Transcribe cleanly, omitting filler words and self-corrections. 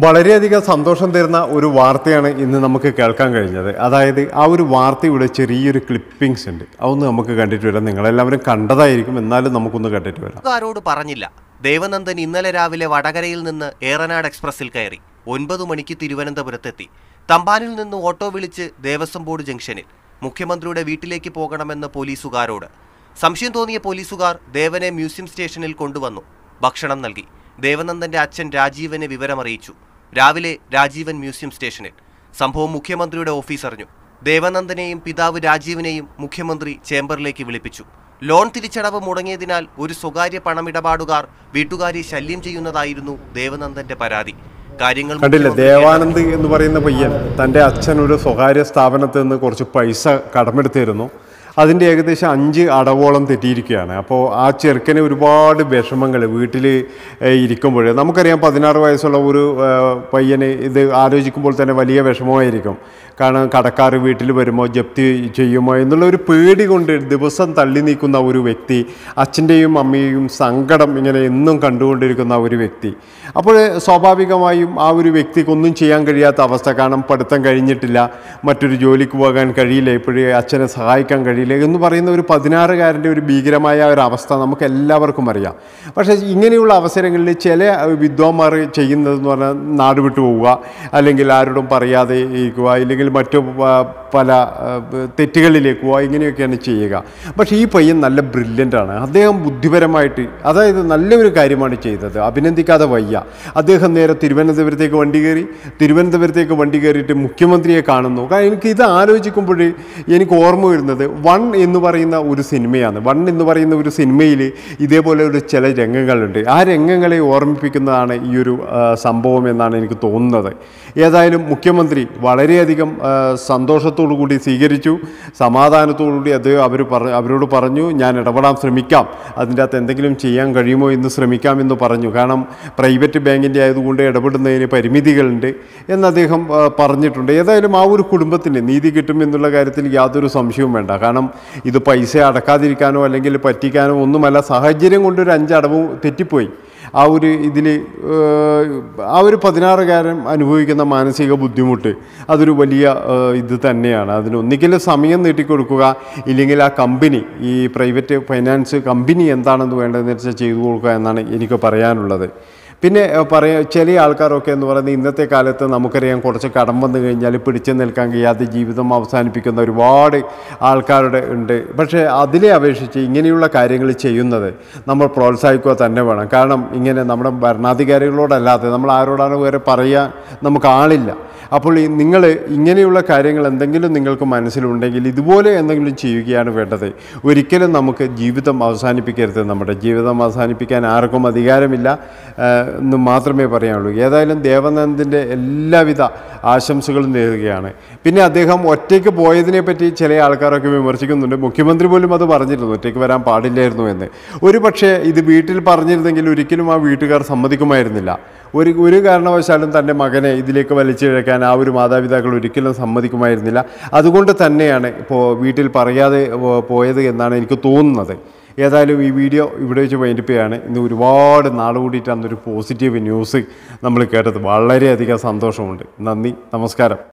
വളരെയധികം സന്തോഷം തരുന്ന ഒരു വാർത്തയാണ് ഇന്ന് നമുക്ക് കേൾക്കാൻ കഴിഞ്ഞത്. അതായത് ആ ഒരു വാർത്തയുടെ ചെറിയൊരു ക്ലിപ്പിംഗ്സ് ഉണ്ട്. അതൊന്ന് നമുക്ക് കണ്ടിട്ട് വരാം. നിങ്ങളെല്ലാവരും കണ്ടതായിരിക്കും, എന്നാലും നമുക്കൊന്ന് കണ്ടിട്ട് വരാം. ആരോട് പറഞ്ഞില്ല. ദേവനന്ദൻ ഇന്നലെ രാവിലെ വടകരയിൽ നിന്ന് ഏറനാട് എക്സ്പ്രസിൽ കയറി 9 മണിക്ക് തിരുവനന്തപുരത്തെത്തി. തമ്പാനിൽ നിന്ന് ഓട്ടോ വിളിച്ച് ദേവസ്വം ബോർഡ് ജംഗ്ഷനിൽ മുഖ്യമന്ത്രിയുടെ വീട്ടിലേക്ക് പോകണമെന്ന് പോലീസുകാരോട്. സംശയം തോന്നിയ പോലീസുകാർ ദേവനെ മ്യൂസിയം സ്റ്റേഷനിൽ കൊണ്ടുവന്നു. ഭക്ഷണം നൽകി. ദേവനന്ദന്റെ അച്ഛൻ രാജീവനെ വിവരമറിയിച്ചു. രാവിലെ രാജീവൻ മ്യൂസിയം സ്റ്റേഷനിൽ. സംഭവം മുഖ്യമന്ത്രിയുടെ ഓഫീസ് അറിഞ്ഞു. ദേവനന്ദനെയും പിതാവ് രാജീവിനെയും മുഖ്യമന്ത്രി ചേംബറിലേക്ക് വിളിപ്പിച്ചു. ലോൺ തിരിച്ചടവ് മുടങ്ങിയതിനാൽ ഒരു സ്വകാര്യ പണമിടപാടുകാർ വീട്ടുകാരെ ശല്യം ചെയ്യുന്നതായിരുന്നു ദേവനന്ദന്റെ പരാതി. കാര്യങ്ങൾ കണ്ടില്ല. ദേവാനന്ദ് എന്ന് പറയുന്ന പയ്യൻ തൻ്റെ അച്ഛൻ ഒരു സ്വകാര്യ സ്ഥാപനത്തിൽ നിന്ന് കുറച്ച് പൈസ കടമെടുത്തിരുന്നു. അതിൻ്റെ ഏകദേശം 5 അടവോളം തെറ്റിയിരിക്കുകയാണ്. അപ്പോൾ ആ ചെറുക്കന് ഒരുപാട് വിഷമങ്ങൾ വീട്ടിൽ ഇരിക്കുമ്പോൾ, നമുക്കറിയാം 16 വയസ്സുള്ള ഒരു പയ്യന് ഇത് ആലോചിക്കുമ്പോൾ തന്നെ വലിയ വിഷമമായിരിക്കും. കാരണം കടക്കാർ വീട്ടിൽ വരുമ്പോൾ ജപ്തി ചെയ്യുമോ എന്നുള്ള ഒരു പേടി കൊണ്ട് ദിവസം തള്ളി നീക്കുന്ന ഒരു വ്യക്തി, അച്ഛൻ്റെയും അമ്മയെയും സങ്കടം ഇങ്ങനെ എന്നും കണ്ടുകൊണ്ടിരിക്കുന്ന ഒരു വ്യക്തി. അപ്പോൾ സ്വാഭാവികമായും ആ ഒരു വ്യക്തിക്കൊന്നും ചെയ്യാൻ കഴിയാത്ത അവസ്ഥ. കാരണം പഠിത്തം കഴിഞ്ഞിട്ടില്ല, മറ്റൊരു ജോലിക്ക് പോകാൻ കഴിയില്ല, ഇപ്പോഴേ അച്ഛനെ സഹായിക്കാൻ കഴിയില്ല എന്ന് പറയുന്ന ഒരു 16-കാരൻ്റെ ഒരു ഭീകരമായ ഒരു അവസ്ഥ നമുക്ക് എല്ലാവർക്കും അറിയാം. പക്ഷേ ഇങ്ങനെയുള്ള അവസരങ്ങളിൽ ചില വിദ്വാന്മാർ ചെയ്യുന്നതെന്ന് പറഞ്ഞാൽ നാട് വിട്ടു പോവുക, അല്ലെങ്കിൽ ആരോടും പറയാതെ ഇരിക്കുക, ഇല്ലെങ്കിൽ മറ്റു പല തെറ്റുകളിലേക്ക് പോവുക, ഇങ്ങനെയൊക്കെയാണ് ചെയ്യുക. പക്ഷേ ഈ പയ്യൻ നല്ല ബ്രില്യൻ്റാണ്. അദ്ദേഹം ബുദ്ധിപരമായിട്ട്, അതായത് നല്ലൊരു കാര്യമാണ് ചെയ്തത്. അഭിനന്ദിക്കാതെ വയ്യ. അദ്ദേഹം നേരെ തിരുവനന്തപുരത്തേക്ക് വണ്ടി കയറിയിട്ട് മുഖ്യമന്ത്രിയെ കാണുന്നു. കാരണം എനിക്കിത് ആലോചിക്കുമ്പോൾ എനിക്ക് ഓർമ്മ വരുന്നത് വൺ എന്ന് പറയുന്ന ഒരു സിനിമയാണ്. വൺ എന്ന് പറയുന്ന ഒരു സിനിമയിൽ ഇതേപോലെ ഒരു ചില രംഗങ്ങളുണ്ട്. ആ രംഗങ്ങളെ ഓർമ്മിപ്പിക്കുന്നതാണ് ഈ ഒരു സംഭവം എന്നാണ് എനിക്ക് തോന്നുന്നത്. ഏതായാലും മുഖ്യമന്ത്രി വളരെയധികം സന്തോഷത്തോടു കൂടി സ്വീകരിച്ചു. സമാധാനത്തോടു കൂടി അവരോട് പറഞ്ഞു, ഞാൻ ഇടപെടാൻ ശ്രമിക്കാം, അതിൻ്റെ അകത്ത് എന്തെങ്കിലും ചെയ്യാൻ കഴിയുമോ എന്ന് ശ്രമിക്കാമെന്ന് പറഞ്ഞു. കാരണം പ്രൈവറ്റ് ബാങ്കിൻ്റെ ആയതുകൊണ്ട് ഇടപെടുന്നതിന് പരിമിതികളുണ്ട് എന്ന് അദ്ദേഹം പറഞ്ഞിട്ടുണ്ട്. ഏതായാലും ആ ഒരു കുടുംബത്തിന് നീതി കിട്ടുമെന്നുള്ള കാര്യത്തിൽ യാതൊരു സംശയവും വേണ്ട. കാരണം ഇത് പൈസ അടക്കാതിരിക്കാനോ അല്ലെങ്കിൽ പറ്റിക്കാനോ ഒന്നുമല്ല, സാഹചര്യം കൊണ്ടൊരു 5 അടവ് തെറ്റിപ്പോയി. ആ ഒരു ഇതിൽ ആ ഒരു 16-കാരൻ അനുഭവിക്കുന്ന മാനസിക ബുദ്ധിമുട്ട് അതൊരു വലിയ ഇത് തന്നെയാണ്. അതിനൊന്നിക്കലും സമയം നീട്ടിക്കൊടുക്കുക, ഇല്ലെങ്കിൽ ആ കമ്പനി, ഈ പ്രൈവറ്റ് ഫൈനാൻസ് കമ്പനി എന്താണെന്ന് വേണ്ടതെന്ന് വെച്ചാൽ ചെയ്തു കൊടുക്കുക എന്നാണ് എനിക്ക് പറയാനുള്ളത്. പിന്നെ ചില ആൾക്കാരൊക്കെ എന്ന് പറയുന്നത് ഇന്നത്തെ കാലത്ത് നമുക്കറിയാം, കുറച്ച് കടം വന്നു കഴിഞ്ഞാൽ പിടിച്ചു നിൽക്കാൻ കഴിയാതെ ജീവിതം അവസാനിപ്പിക്കുന്ന ഒരുപാട് ആൾക്കാരുടെ ഉണ്ട്. പക്ഷേ അതിലെ അപേക്ഷിച്ച് ഇങ്ങനെയുള്ള കാര്യങ്ങൾ ചെയ്യുന്നത് നമ്മൾ പ്രോത്സാഹിക്കുക തന്നെ വേണം. കാരണം ഇങ്ങനെ നമ്മുടെ ഭരണാധികാരികളോടല്ലാതെ നമ്മൾ ആരോടാണ് വേറെ പറയാൻ നമുക്ക് ആളില്ല. അപ്പോൾ നിങ്ങൾ ഇങ്ങനെയുള്ള കാര്യങ്ങൾ എന്തെങ്കിലും നിങ്ങൾക്ക് മനസ്സിലുണ്ടെങ്കിൽ ഇതുപോലെ എന്തെങ്കിലും ചെയ്യുകയാണ് വേണ്ടത്. ഒരിക്കലും നമുക്ക് ജീവിതം അവസാനിപ്പിക്കരുത്. നമ്മുടെ ജീവിതം അവസാനിപ്പിക്കാൻ ആർക്കും അധികാരമില്ല എന്ന് മാത്രമേ പറയാനുള്ളൂ. ഏതായാലും ദേവനന്ദിൻ്റെ എല്ലാവിധ ആശംസകളും നേരുകയാണ്. പിന്നെ അദ്ദേഹം ഒറ്റയ്ക്ക് പോയതിനെ പറ്റി ചില ആൾക്കാരൊക്കെ വിമർശിക്കുന്നുണ്ട്. മുഖ്യമന്ത്രി പോലും അത് പറഞ്ഞിരുന്നു, ഒറ്റയ്ക്ക് വരാൻ പാടില്ലായിരുന്നു എന്ന്. ഒരു പക്ഷേ ഇത് വീട്ടിൽ പറഞ്ഞിരുന്നെങ്കിൽ ഒരിക്കലും ആ വീട്ടുകാർ സമ്മതിക്കുമായിരുന്നില്ല. ഒരു കാരണവശാലും തൻ്റെ മകനെ ഇതിലേക്ക് വലിച്ചിഴക്കാൻ ആ ഒരു മാതാപിതാക്കൾ ഒരിക്കലും സമ്മതിക്കുമായിരുന്നില്ല. അതുകൊണ്ട് തന്നെയാണ് ഇപ്പോൾ വീട്ടിൽ പറയാതെ പോയത് എന്നാണ് എനിക്ക് തോന്നുന്നത്. ഏതായാലും ഈ വീഡിയോ ഇവിടെ വെച്ച് വൈൻഡപ്പ് ചെയ്യുകയാണ്. ഇന്ന് ഒരുപാട് നാൾ കൂടിയിട്ട് അന്നൊരു പോസിറ്റീവ് ന്യൂസ് നമ്മൾ കേട്ടത്. വളരെയധികം സന്തോഷമുണ്ട്. നന്ദി, നമസ്കാരം.